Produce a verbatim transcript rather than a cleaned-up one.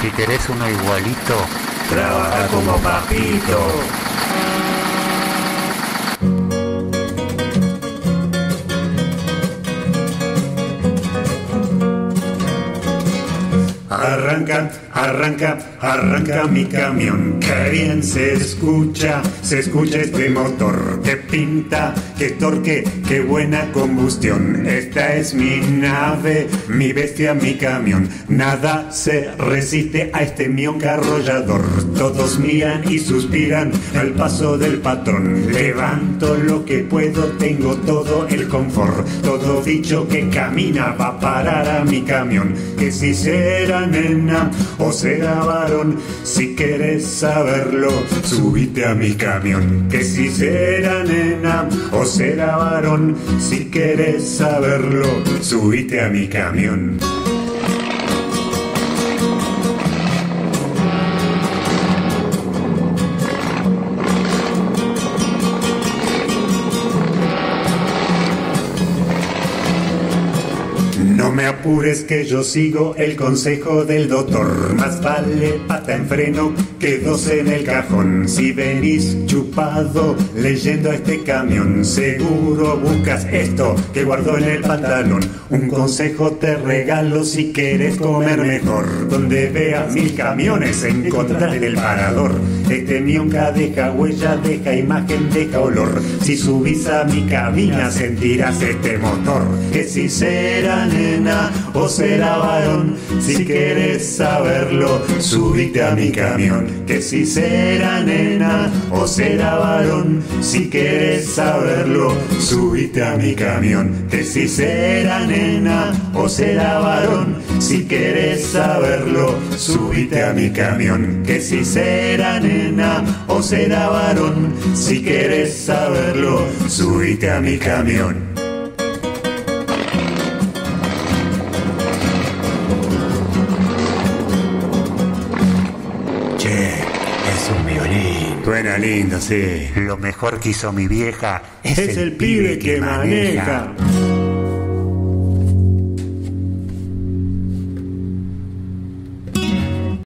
Si querés uno igualito, trabaja como papito. Arranca, arranca, arranca mi camión. Qué bien se escucha, se escucha este motor. Qué pinta, qué torque, qué buena combustión. Esta es mi nave, mi bestia, mi camión. Nada se resiste a este mionca arrollador. Todos miran y suspiran al paso del patrón. Levanto lo que puedo, tengo todo el confort. Todo bicho que camina va a parar a mi camión. Que si será nena o será varón, si quieres saberlo, subite a mi camión. Que si será nena o será varón, si quieres saberlo, subite a mi camión. No me apures que yo sigo el consejo del doctor. Más vale pata en freno que dos en el cajón. Si venís chupado leyendo este camión, seguro buscas esto que guardo en el pantalón. Un consejo te regalo si quieres comer mejor. Donde veas mil camiones encontrarás el parador. Este mionca deja huella, deja imagen, deja olor. Si subís a mi cabina sentirás este motor. Que si será nena o será varón, si quieres saberlo, subite a mi camión. Que si será nena o será varón, si quieres saberlo, subite a mi camión. Que si será nena o será varón, si quieres saberlo, subite a mi camión. Que si será nena o será varón, si quieres saberlo, subite a mi camión. Suena lindo, sí. Lo mejor que hizo mi vieja es, es el, el pibe que, que maneja. maneja.